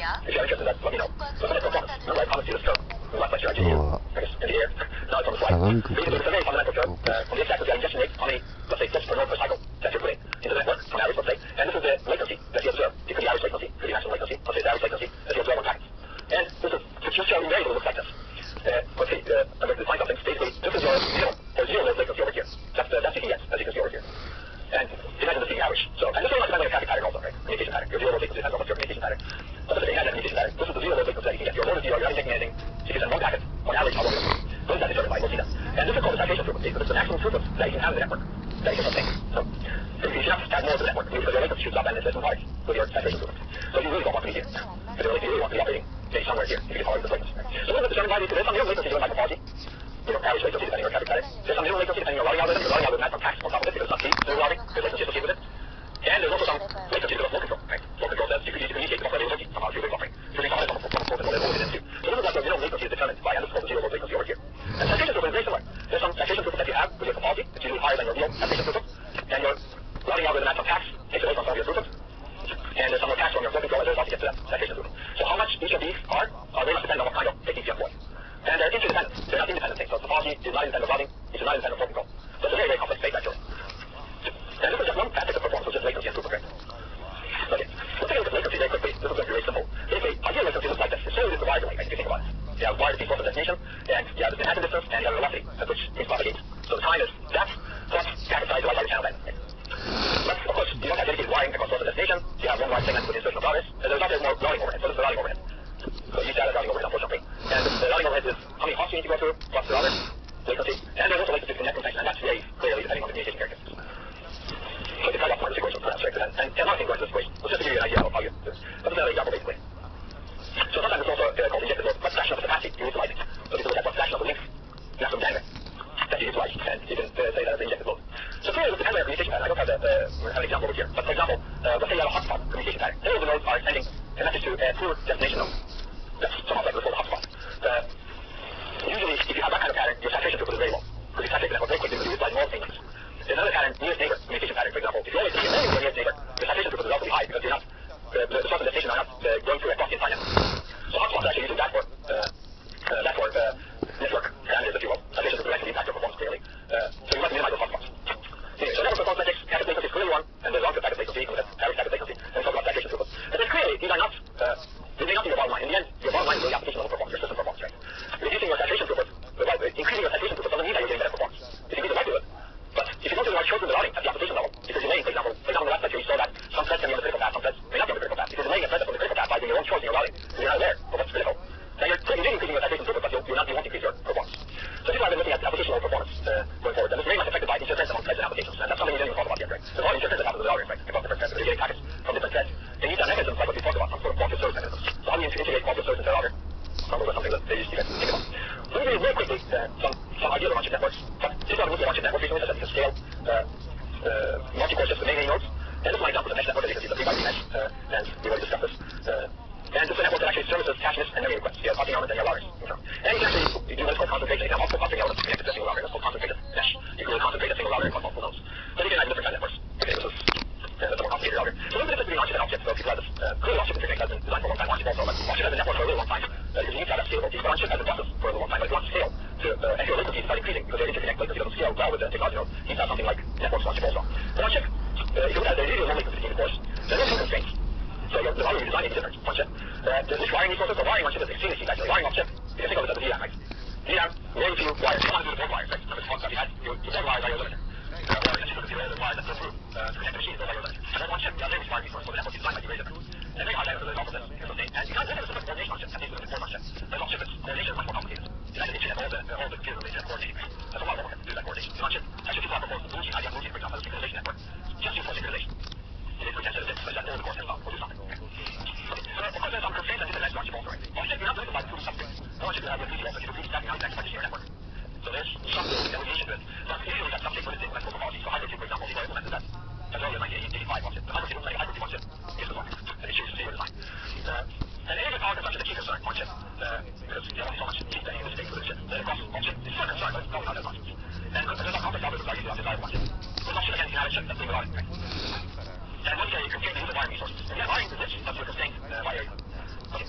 If you're interested in that, let me know. So some of the performance, remember I promised you this code. We left last year, I gave you, I guess, in the air. Now it's on the slide. Basically, it's a very fundamental code. From the x-axis, the ingestion rate, how many, let's say, bits per node per cycle that you're putting into the network, on average, let's say. And this is the latency that you observe. It could be average latency, could be maximum latency. Let's say it's average latency that you observe on packets. And this is, it's just showing variable looks like this. Let's see, I'm going to define something. Basically, this is your minimum, or zero node latency over here. That's the CDX, as you can see over here. And imagine this being average. So, and this very much depends on your traffic pattern also, right? Communication pattern. Your zero node latency depends on what's your communication pattern. So this is imagine communication pattern. This is the zero node latency that you can get. Your node is zero, you're not taking anything. So you can send one packet on average how long it is. So this is determined by, we'll see that. And this is called the saturation frequency. So this is the maximum throughput that you can have in the network. That you can obtain. So if you have to add more to the network, because your latency shoots up and it's less than hard with your saturation frequency. So you really don't want to be here. Because you really want to be operating maybe somewhere here, if you can tolerate this latency. So what is the determined value? There's some minimum latency given by topology. Your average latency depending on your traffic pattern. There's some minimum latency depending on your routing algorithm. Your routing algorithm has some tax on top of it because it's not key to the routing. There's latency associated with it. And there's also some latency because of flow control, right? Flow control says you could communicate the buffer latency somehow through the buffering. Through the flow control that they're loaded into. So this is like the minimum latency is determined by, and this is called the zero node latency over here. And saturation throughput is very similar. There's some saturation throughput that you have with your topology. It's usually higher than your real saturation throughput. And your routing algorithm has some tax, takes away from some of your throughput. And there's some more tax from your flow control as a result to get to that saturation throughput. So how much each of these are very much depend on what kind of technique you employ. And they're interdependent. They're not independent things. So topology is not independent of routing. It's not independent of flow control. So it's a very, very complex space actually. And this is just one aspect of performance, which is latency and throughput rate. Okay, let's take a look at latency very quickly. This is going to be very simple. Basically, ideal latency looks like this. It's solely the wire delay, right, if you think about it. You have wire between source and destination, and you have the Manhattan distance, and you have the velocity at which things propagate. So the time is that plus packet size divided by the channel length. But, of course, you don't have dedicated wiring across source and destination. You have one wire segment with insertion of routers. As a result, there's more routing overhead. So this is the routing overhead. So you use that as routing overhead, unfortunately. And the routing overhead is how many hops you need to go through, plus the router latency. And there's also latency between network connections, and that's very clearly depending on the communication characteristics. So you can try out more of this equation for that, right? And another thing going to this equation. Let's just give you an idea of how you do this. Let's look at an example, basically. So sometimes it's also called injected load. What fraction of the capacity you're utilizing? So if you look at what fraction of the length, maximum bandwidth that you utilize, and you can say that as the injected load. So clearly, it depends on your communication pattern. I don't have an example over here. But for example, let's say you have a hotspot communication pattern. All of the nodes are sending a message to a poor destination node. That's somewhat like before the hotspot. Usually, if you have that kind of pattern, your saturation throughput is very low. Because you saturate the network very quickly because you utilize more things. There's another pattern, nearest neighbor communication pattern, for example. If you always see only your nearest neighbor, your saturation throughput is relatively high because you're not, the source and destination are not going through a cross the entire network. So hotspots are actually using that for network parameters, if you will. Saturation throughput actually impacts your performance clearly. So you want to minimize those hotspots. Anyway, so network performance metrics, packet latency is clearly one, and there's long packet latency, average packet latency, and we talk about saturation throughput. But then clearly, these are not, they may not be your bottom line. In the end, your bottom line is really application level performance, your system performance, right? Reducing your saturation throughput, increasing your saturation throughput doesn't mean that you're getting better performance. If you need the right to it. But if you don't do the right choice with the routing at the application level, because you're laying, for example, in the last lecture you saw that some threads can be on the critical path, some threads may not be on the critical path. If you're laying a thread that's on the critical path by doing your own choice in your routing, you're not aware of what's critical. Then you're increasing your saturation throughput, but you won't increase your performance. So this is why I've been looking at application level performance going forward. And it's very much affected by interference among threads and applications. And that's something we didn't even talk about yet, right? There's a lot of interference that happens with the routing, right? Across different threads. They're getting packets from different threads. They need that mechanism like what we talked about, some sort of cooperative service mechanism. So how do you integrate cooperative service into the router? Probably something that they used to think about. Moving real quickly, some ideas of on-chip networks. But people have looked at on-chip networks recently, such as you can scale multi-core systems, many nodes. And this is my example of the mesh network, as you can see, the 3x3 mesh. And we already discussed this. And this is a network that actually services cache and memory requests. You have hopping elements and your routers. And you can actually do what's called concentration. You can have multiple hopping elements connected to a single router. That's called concentrated mesh. You can really concentrate a single router across multiple nodes. So you can have different kind of networks. Okay, this is a more complicated router. So what's the difference between on-chip and off-chip? So people have this, clearly off-chip interface has been designed for a long time. On-chip also, but on-chip has been networked for a really long time. Because you need to have that scalability. But on-chip has been processed for a long time. But if you want to scale, and your latency start increasing because your interconnect latency doesn't scale well with the technology node, you need to have something like networks on-chip also. But on-chip, if you look at it, there's usually no latency between the cores. So there's no constraints. So the routing you design is different on-chip. This wiring resources, the wiring on-chip is extremely cheap actually. Wiring off-chip, you can think of it as a VRAM, right? VRAM, very few wires. You don't want to do the board wires, right? So this concept you had, your board wires are your limiter. Or essentially the wires that go through to connect the machines, those are your limiter. And then on-chip, you have very wiring resources, so the network you design might be very different. And very high bandwidth is also this can sustain. And you can't limit the specific coordination on-chip, at least with the board on-chip. But off-chip, coordination is much more complicated. You have to internet all the computer related coordinating. That's a lot more work to do that coordination. On-chip, actually people have proposed BlueJean, IBM BlueJean, for example, as a synchronization network. Just use for synchronization. It is pretend sensitive, but that all the core can stop or do something. Okay. So of course there's some constraints that internet on-chip also, right? On-chip you're not limited by the 2D substrates. On-chip you have your 3D also. If you do 3D stacking, now you can partition your network. So there's some delegation to it. So usually that substrate for this thing, like topology. So Hyper-V, for example, people implemented that as early as 1985 on-chip. The Hyper-V on-chip is the one. And it chooses to your design. And energy power consumption is a key concern on-chip. Because you have only so much heat that you can take with the chip. The cost on-chip is still a concern, but it's probably not as much. And there's some complex algorithms that are usually undesirable on-chip. With on-chip again, you can have a chip that's being routed, right? And once you constrain the use of wiring resources. And yeah, wiring is rich, but you're constrained by area. Okay,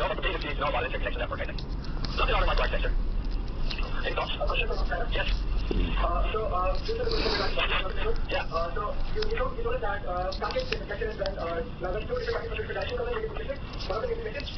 know about the things you need to know about interconnection network, I think. Nothing out of my architecture. Any thoughts? Yes. This is a question regarding yeah. You told that packet interconnection is when two different packets of interaction come in, one of them is integrated.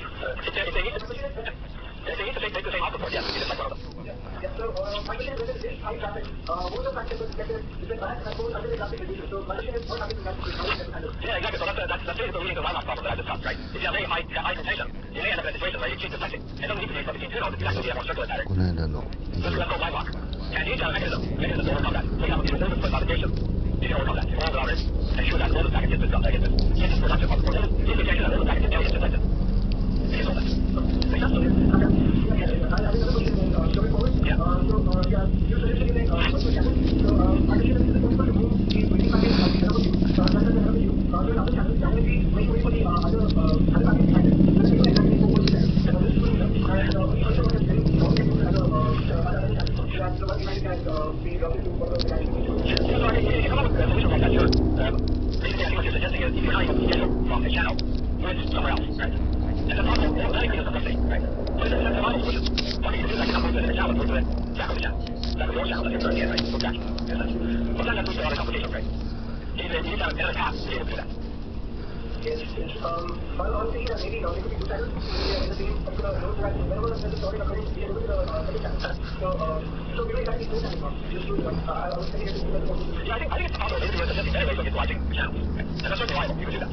If they need to take the same output port, yes, you just like one of them. Yeah, so my question is whether this high traffic, both the packets are connected between back and both under the traffic reduces. So my question is what happens in that situation? How is that handled? Yeah, exactly. So that's basically leading to the Wi-Fi problem that I discussed, right? If you have very high rotation, you may end up in a situation where you keep deflecting. It doesn't need to be between two nodes, it can actually be a more circular pattern. この間の So that's called line lock. And you need to have a mechanism to overcome that. For example, if you remove the split modification, you can overcome that. You roll it out and ensure that all the packets get this production of the port. If you change that, all the packets get deflected. You can solve that. Makes sense? I have another question going forward. Yeah. You suggested you make multiple channels. So my question is it possible to move these waiting packets from the another queue, just as another queue, to another channel? Can we make way for the other packets behind it? So we know exactly who was there. So this is good enough. And we also want to bring all the other channels. So that the one behind can be routed to whatever the channel needs to go. Yeah, so if you come up with a solution like that, sure. Basically, I think what you're suggesting is if you're not able to schedule from a channel with somewhere else, right? And that's possible. That increases complexity, right? But it's a reliable solution. What you can do is actually not move to a different channel, but move to the back of the channel. Back of your channel that you're currently in, right? So back, in a sense. But then that leads to other complications, right? You need to have another path to be able to do that. Yes. But I'm thinking that maybe there could be two channels in the same particular node, so that whenever there's a story occurring, we can go to the second channel. So we don't exactly two channels now. Just two. I was thinking it would be possible. Yeah, I think it's possible. Basically, we're suggesting many ways of utilizing the channels. Right? And that's certainly reliable. You can do that.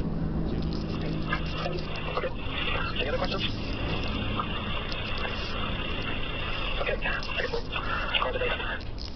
Okay. Any other questions? Okay. I guess we'll call the day then.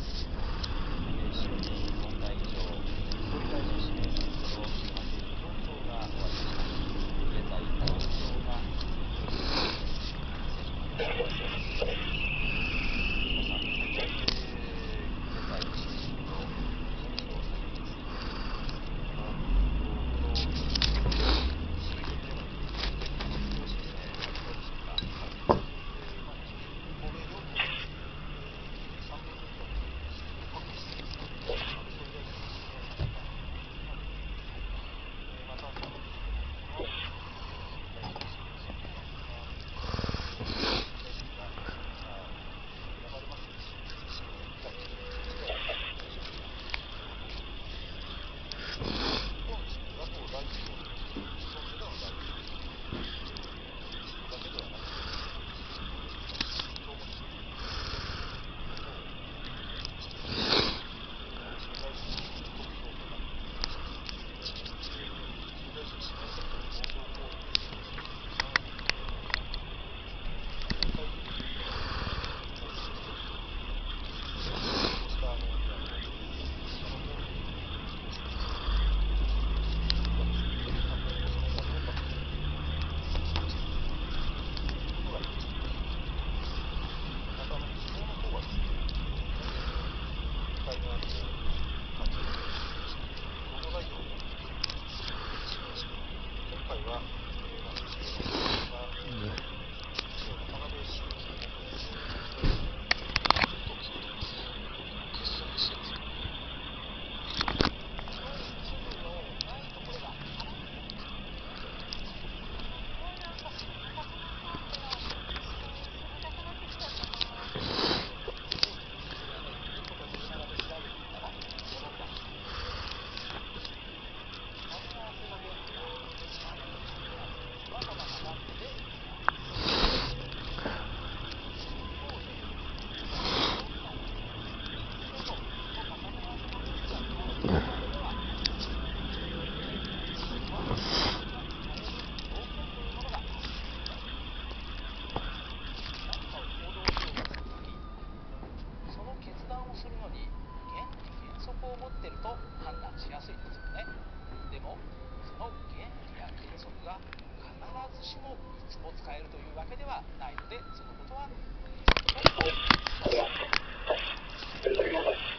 を持ってると判断しやすいですよね。でもその原理や原則が必ずしもいつも使えるというわけではないので、そのことは